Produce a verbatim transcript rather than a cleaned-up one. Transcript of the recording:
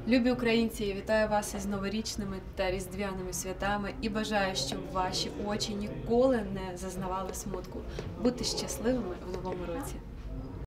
Любі українці, я вітаю вас із новорічними та різдвяними святами і бажаю, щоб ваші очі ніколи не зазнавали смутку. Будьте щасливими в новому році!